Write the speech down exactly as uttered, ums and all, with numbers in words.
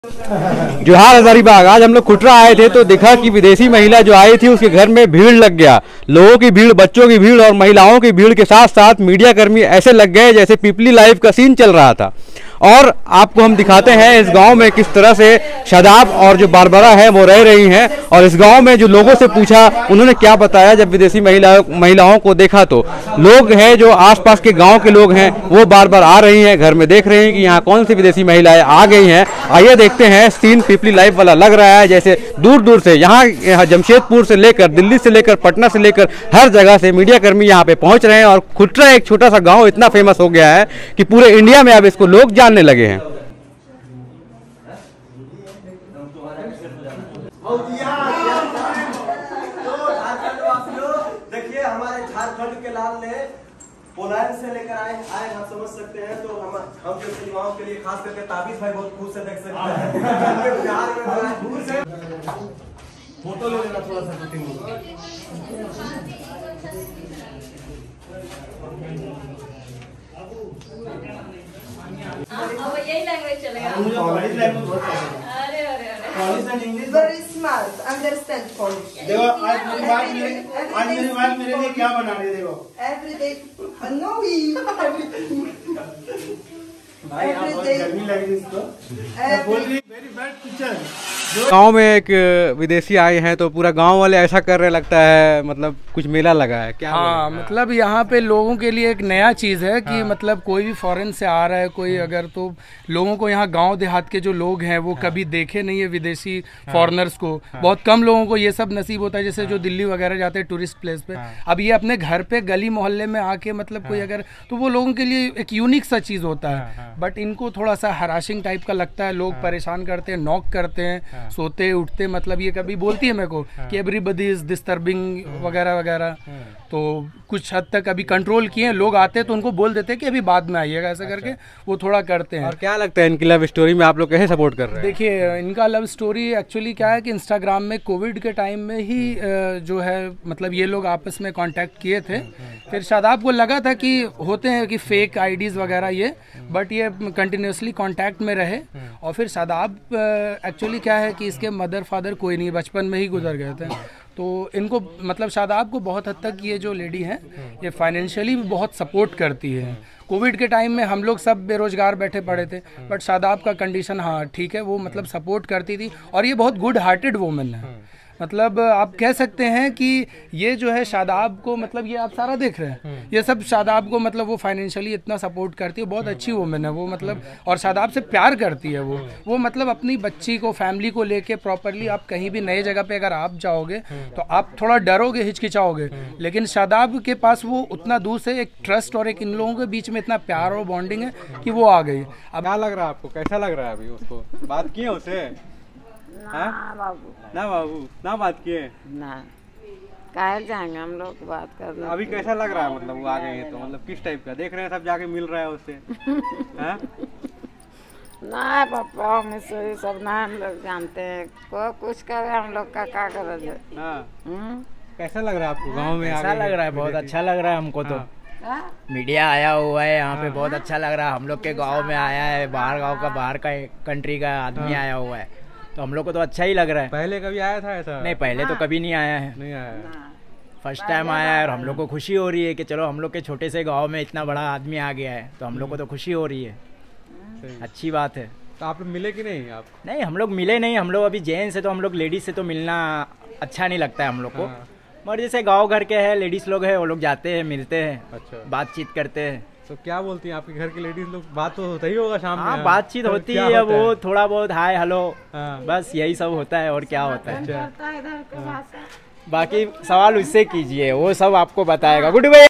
जोहार हजारीबाग। आज हम लोग खुटरा आए थे तो देखा कि विदेशी महिला जो आई थी उसके घर में भीड़ लग गया। लोगों की भीड़, बच्चों की भीड़ और महिलाओं की भीड़ के साथ साथ मीडिया कर्मी ऐसे लग गए जैसे पीपली लाइव का सीन चल रहा था। और आपको हम दिखाते हैं इस गांव में किस तरह से शादाब और जो बारबरा है वो रह रही हैं। और इस गांव में जो लोगों से पूछा उन्होंने क्या बताया जब विदेशी महिला महिलाओं को देखा तो लोग हैं जो आसपास के गांव के लोग हैं वो बार बार आ रही हैं, घर में देख रहे हैं कि यहाँ कौन सी विदेशी महिलाएं आ गई हैं। आइए देखते हैं, सीन पीपली लाइव वाला लग रहा है जैसे दूर दूर से यहाँ यहाँ जमशेदपुर से लेकर दिल्ली से लेकर पटना से लेकर हर जगह से मीडिया कर्मी यहाँ पे पहुँच रहे हैं। और खुटरा एक छोटा सा गाँव इतना फेमस हो गया है कि पूरे इंडिया में अब इसको लोग जानने लगे हैं। देखिए हमारे झारखंड के लाल ने पोलैंड से लेकर आए आए आप समझ सकते हैं। तो हम हम जैसे युवाओं के लिए खास करके ताबिश भाई बहुत खुश से देख सकते हैं। बिहार में बड़ा दूर से फोटो ले लेना थोड़ा सा दो तीन अब यही लैंग्वेज चलेगा। कॉलेज लैंग्वेज बहुत पसंद है। अरे अरे अरे college and English Very smart, understand Polish. देखो आज मेरी बात मेरे आज मेरी बात मेरे लिए क्या बना रही है देखो। Every day, uh, no, we everything. भाई यहाँ बहुत गर्मी लग रही है इसको। Every- बोल रही वेरी बैड पिक्चर। गांव में एक विदेशी आए हैं तो पूरा गांव वाले ऐसा कर रहे, लगता है मतलब कुछ मेला लगा है क्या? हाँ, मतलब यहाँ पे लोगों के लिए एक नया चीज़ है कि हाँ। मतलब कोई भी फॉरेन से आ रहा है कोई हाँ। अगर तो लोगों को यहाँ गांव देहात के जो लोग हैं वो हाँ। कभी देखे नहीं है विदेशी हाँ। फॉरेनर्स को हाँ। बहुत कम लोगों को ये सब नसीब होता है जैसे हाँ। जो दिल्ली वगैरह जाते हैं टूरिस्ट प्लेस पे हाँ। अब ये अपने घर पे गली मोहल्ले में आके मतलब हाँ। कोई अगर तो वो लोगों के लिए एक यूनिक सा चीज़ होता है हाँ। बट इनको थोड़ा सा हराशिंग टाइप का लगता है। लोग परेशान करते हैं, नॉक करते हैं, सोते उठते, मतलब ये कभी बोलती है मेरे को हाँ। कि एवरीबडी इज डिस्टर्बिंग वगैरह वगैरह हाँ। तो कुछ हद तक अभी कंट्रोल किए। लोग आते हैं तो उनको बोल देते हैं कि अभी बाद में आइएगा ऐसा अच्छा। करके वो थोड़ा करते हैं। और क्या लगता है इनकी लव स्टोरी में आप लोग कैसे सपोर्ट कर रहे हैं? देखिए इनका लव स्टोरी एक्चुअली क्या है कि इंस्टाग्राम में कोविड के टाइम में ही जो है मतलब ये लोग आपस में कांटेक्ट किए थे। फिर शादाब को लगा था कि होते हैं कि फेक आईडीज वगैरह ये, बट ये कंटिन्यूसली कांटेक्ट में रहे। और फिर शादाब एक्चुअली क्या है कि इसके मदर फादर कोई नहीं, बचपन में ही गुजर गए थे। तो इनको मतलब शादाब को बहुत हद तक ये जो लेडी है ये फाइनेंशियली भी बहुत सपोर्ट करती है। कोविड के टाइम में हम लोग सब बेरोजगार बैठे पड़े थे बट शादाब का कंडीशन हाँ ठीक है, वो मतलब सपोर्ट करती थी। और ये बहुत गुड हार्टेड वुमन है। मतलब आप कह सकते हैं कि ये जो है शादाब को मतलब ये आप सारा देख रहे हैं ये सब शादाब को मतलब वो फाइनेंशियली इतना सपोर्ट करती है। बहुत अच्छी वुमेन है वो मतलब, और शादाब से प्यार करती है वो वो मतलब अपनी बच्ची को फैमिली को लेके प्रॉपरली। आप कहीं भी नए जगह पे अगर आप जाओगे तो आप थोड़ा डरोगे, हिचकिचाओगे, लेकिन शादाब के पास वो उतना दूर से एक ट्रस्ट और एक इन लोगों के बीच में इतना प्यार और बॉन्डिंग है कि वो आ गई। अब क्या लग रहा है आपको, कैसा लग रहा है अभी उसको? बात किए उसे? ना बाबू ना बाबू ना बात किए ना, काहे जाएंगे हम लोग बात करने। अभी कैसा लग रहा है मतलब वो आ गए हैं तो मतलब किस टाइप का देख रहे हैं? सब जाके मिल रहा है उससे? हाँ? ना पापा हम से सब ना हम लोग जानते हैं, को कुछ करे हम लोग का क्या गरज है। हाँ। कैसा लग रहा है आपको गाँव में? ऐसा लग रहा है, बहुत अच्छा लग रहा है हमको तो। मीडिया आया हुआ है यहाँ पे, बहुत अच्छा लग रहा है। हम लोग के गांव में आया है, बाहर गांव का बाहर का कंट्री का आदमी आया हुआ है तो हम लोग को तो अच्छा ही लग रहा है। पहले कभी आया था ऐसा? नहीं, पहले तो कभी नहीं आया है, नहीं आया, फर्स्ट टाइम आया है। और हम लोग को खुशी हो रही है कि चलो हम लोग के छोटे से गांव में इतना बड़ा आदमी आ गया है तो हम लोग को तो खुशी हो रही है, अच्छी बात है। तो आप लोग मिले कि नहीं? आप नहीं, हम लोग मिले नहीं। हम लोग अभी जेंट्स से तो हम लोग लेडीज से तो मिलना अच्छा नहीं लगता है हम लोग को। मगर जैसे गाँव घर के है लेडीज लोग है वो लोग जाते हैं, मिलते हैं, अच्छा बातचीत करते हैं। तो क्या बोलती हैं आपके घर के लेडीज लोग? बात तो होता ही होगा शाम में? हाँ, बातचीत तो होती है, वो थोड़ा बहुत हाय हेलो बस यही सब होता है और क्या होता है। बाकी सवाल उससे कीजिए, वो सब आपको बताएगा। Good bye.